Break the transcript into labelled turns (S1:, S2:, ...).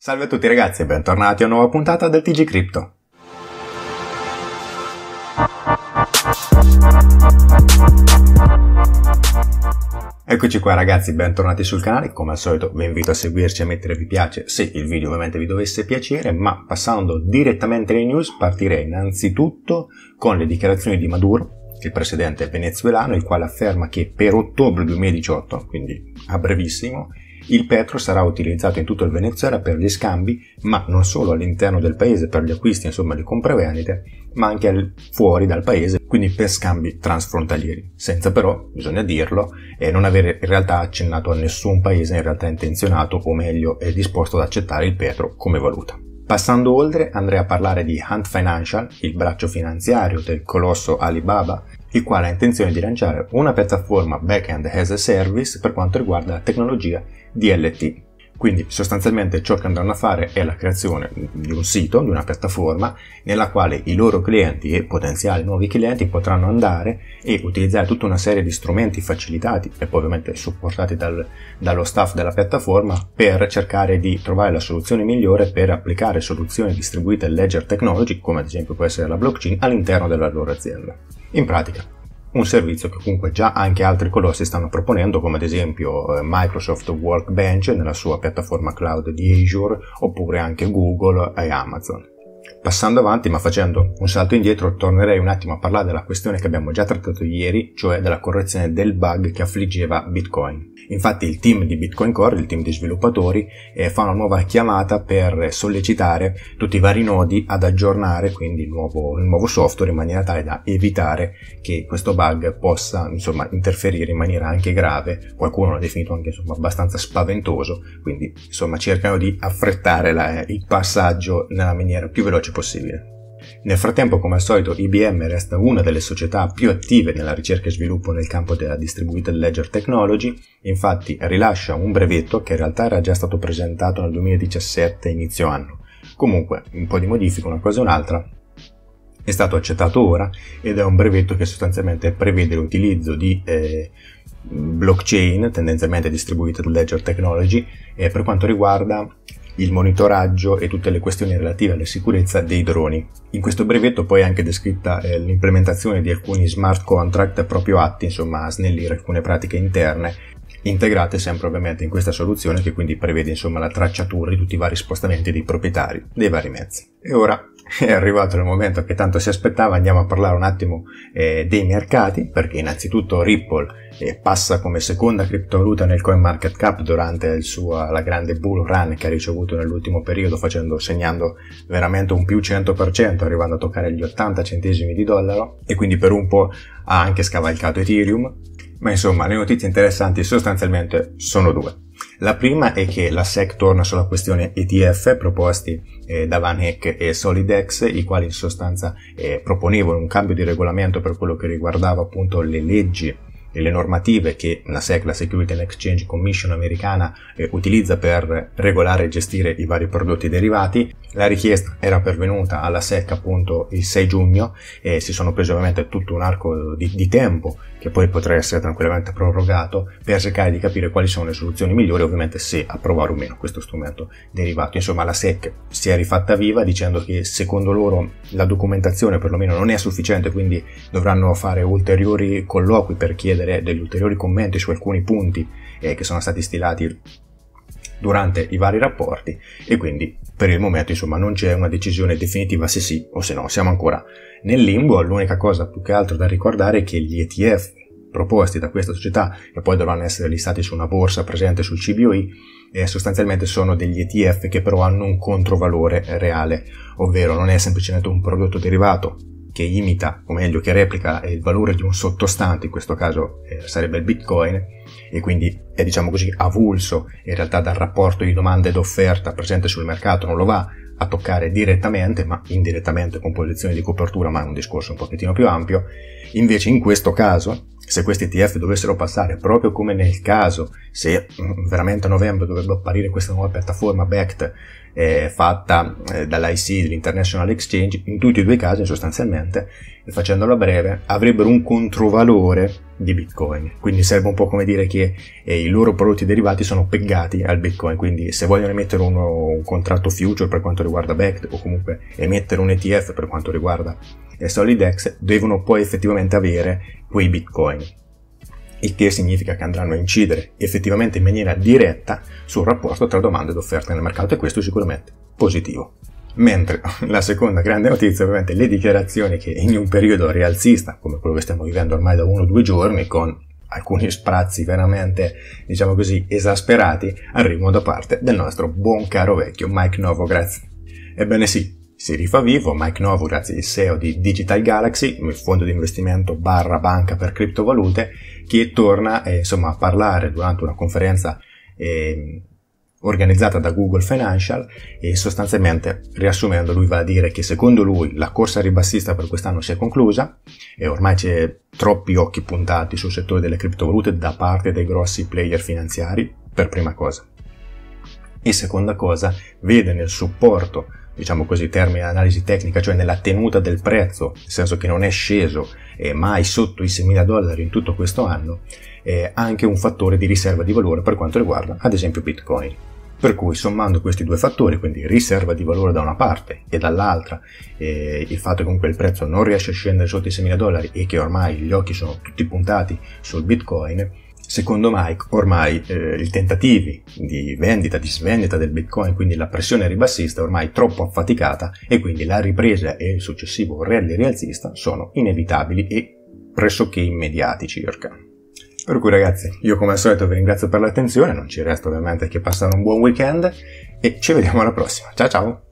S1: Salve a tutti ragazzi e bentornati a una nuova puntata del TG Crypto. Eccoci qua ragazzi, bentornati sul canale. Come al solito vi invito a seguirci e a mettere vi piace se il video ovviamente vi dovesse piacere, ma passando direttamente alle news partirei innanzitutto con le dichiarazioni di Maduro, il presidente venezuelano, il quale afferma che per ottobre 2018, quindi a brevissimo, il petro sarà utilizzato in tutto il Venezuela per gli scambi, ma non solo all'interno del paese per gli acquisti, insomma le compravendite, ma anche fuori dal paese, quindi per scambi transfrontalieri, senza però, bisogna dirlo, non avere in realtà accennato a nessun paese in realtà intenzionato, o meglio, è disposto ad accettare il petro come valuta. Passando oltre, andrei a parlare di Ant Financial, il braccio finanziario del colosso Alibaba, il quale ha intenzione di lanciare una piattaforma back-end as a service per quanto riguarda la tecnologia DLT. Quindi sostanzialmente ciò che andranno a fare è la creazione di un sito, di una piattaforma, nella quale i loro clienti e potenziali nuovi clienti potranno andare e utilizzare tutta una serie di strumenti facilitati e poi ovviamente supportati dallo staff della piattaforma per cercare di trovare la soluzione migliore per applicare soluzioni distribuite ledger technology, come ad esempio può essere la blockchain, all'interno della loro azienda. In pratica, un servizio che comunque già anche altri colossi stanno proponendo, come ad esempio Microsoft Workbench nella sua piattaforma cloud di Azure, oppure anche Google e Amazon. Passando avanti, ma facendo un salto indietro, tornerei un attimo a parlare della questione che abbiamo già trattato ieri, cioè della correzione del bug che affliggeva Bitcoin. Infatti il team di Bitcoin Core, il team di sviluppatori, fa una nuova chiamata per sollecitare tutti i vari nodi ad aggiornare quindi il nuovo software in maniera tale da evitare che questo bug possa interferire in maniera anche grave. Qualcuno l'ha definito anche abbastanza spaventoso, quindi cercano di affrettare il passaggio nella maniera più veloce possibile. Nel frattempo, come al solito, IBM resta una delle società più attive nella ricerca e sviluppo nel campo della Distributed Ledger Technology. Infatti rilascia un brevetto che in realtà era già stato presentato nel 2017 inizio anno. Comunque, un po' di modifica, una cosa e un'altra, è stato accettato ora ed è un brevetto che sostanzialmente prevede l'utilizzo di blockchain, tendenzialmente Distributed Ledger Technology, per quanto riguarda il monitoraggio e tutte le questioni relative alla sicurezza dei droni. In questo brevetto poi è anche descritta l'implementazione di alcuni smart contract proprio atti a snellire alcune pratiche interne, integrate sempre ovviamente in questa soluzione che quindi prevede la tracciatura di tutti i vari spostamenti dei proprietari dei vari mezzi. E ora è arrivato il momento che tanto si aspettava, andiamo a parlare un attimo dei mercati, perché innanzitutto Ripple passa come seconda criptovaluta nel CoinMarketCap durante la grande bull run che ha ricevuto nell'ultimo periodo, segnando veramente un più 100%, arrivando a toccare gli 80 centesimi di dollaro, e quindi per un po' ha anche scavalcato Ethereum. Ma le notizie interessanti sostanzialmente sono due. La prima è che la SEC torna sulla questione ETF proposti da Van Eck e Solidex, i quali in sostanza proponevano un cambio di regolamento per quello che riguardava appunto le leggi e le normative che la SEC, la Security and Exchange Commission americana, utilizza per regolare e gestire i vari prodotti derivati. La richiesta era pervenuta alla SEC appunto il 6 giugno e si sono presi ovviamente tutto un arco di tempo che poi potrà essere tranquillamente prorogato per cercare di capire quali sono le soluzioni migliori, ovviamente se approvare o meno questo strumento derivato. La SEC si è rifatta viva dicendo che secondo loro la documentazione perlomeno non è sufficiente, quindi dovranno fare ulteriori colloqui per chiedere degli ulteriori commenti su alcuni punti che sono stati stilati durante i vari rapporti, e quindi per il momento non c'è una decisione definitiva se sì o se no, siamo ancora nel limbo. L'unica cosa più che altro da ricordare è che gli ETF proposti da questa società, che poi dovranno essere listati su una borsa presente sul CBOE, sostanzialmente sono degli ETF che però hanno un controvalore reale, ovvero non è semplicemente un prodotto derivato che imita, o meglio che replica il valore di un sottostante, in questo caso sarebbe il Bitcoin, e quindi è avulso in realtà dal rapporto di domanda ed offerta presente sul mercato, non lo va a toccare direttamente ma indirettamente con posizioni di copertura, ma è un discorso un pochettino più ampio. Invece in questo caso se questi ETF dovessero passare, proprio come nel caso, se veramente a novembre dovrebbe apparire questa nuova piattaforma backed fatta dall'IC, l'International Exchange, in tutti e due i casi sostanzialmente, e facendolo a breve, avrebbero un controvalore di Bitcoin. Quindi sarebbe un po' come dire che i loro prodotti derivati sono peggati al Bitcoin, quindi se vogliono emettere un contratto future per quanto riguarda backed, o comunque emettere un ETF per quanto riguarda SolidX, devono poi effettivamente avere quei Bitcoin, il che significa che andranno a incidere effettivamente in maniera diretta sul rapporto tra domanda ed offerta nel mercato, e questo è sicuramente positivo. Mentre la seconda grande notizia, ovviamente, le dichiarazioni che in un periodo rialzista come quello che stiamo vivendo ormai da 1 o 2 giorni, con alcuni sprazzi veramente, diciamo così, esasperati, arrivano da parte del nostro buon caro vecchio Mike Novogratz. Ebbene sì, si rifà vivo Mike Novogratz, il CEO di Digital Galaxy, il fondo di investimento / banca per criptovalute, che torna a parlare durante una conferenza organizzata da Google Financial, e sostanzialmente, riassumendo, lui va a dire che secondo lui la corsa ribassista per quest'anno si è conclusa e ormai c'è troppi occhi puntati sul settore delle criptovalute da parte dei grossi player finanziari, per prima cosa. E seconda cosa, vede nel supporto, diciamo così, termine analisi tecnica, cioè nella tenuta del prezzo, nel senso che non è sceso mai sotto i $6.000 in tutto questo anno, anche un fattore di riserva di valore per quanto riguarda ad esempio Bitcoin. Per cui, sommando questi due fattori, quindi riserva di valore da una parte e dall'altra il fatto che comunque il prezzo non riesce a scendere sotto i $6.000 e che ormai gli occhi sono tutti puntati sul Bitcoin, secondo Mike ormai i tentativi di vendita, di svendita del Bitcoin, quindi la pressione ribassista è ormai troppo affaticata, e quindi la ripresa e il successivo rally rialzista sono inevitabili e pressoché immediati circa. Per cui ragazzi, io come al solito vi ringrazio per l'attenzione, non ci resta ovviamente che passare un buon weekend e ci vediamo alla prossima. Ciao ciao!